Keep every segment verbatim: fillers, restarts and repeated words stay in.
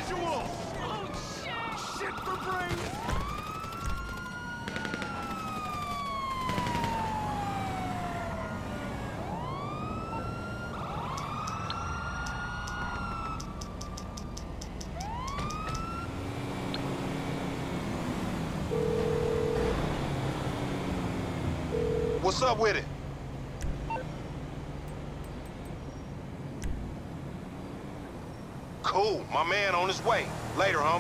visual! Oh, shit! Shit for brains! What's up with it? Cool, my man on his way. Later, homie.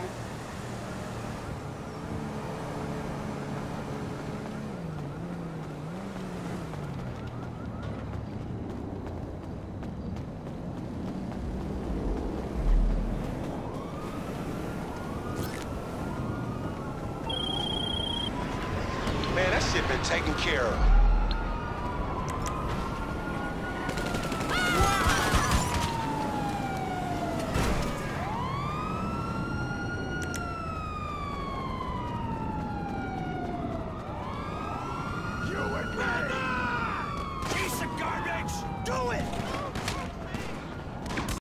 Man, that shit been taken care of. Piece of garbage! Do it!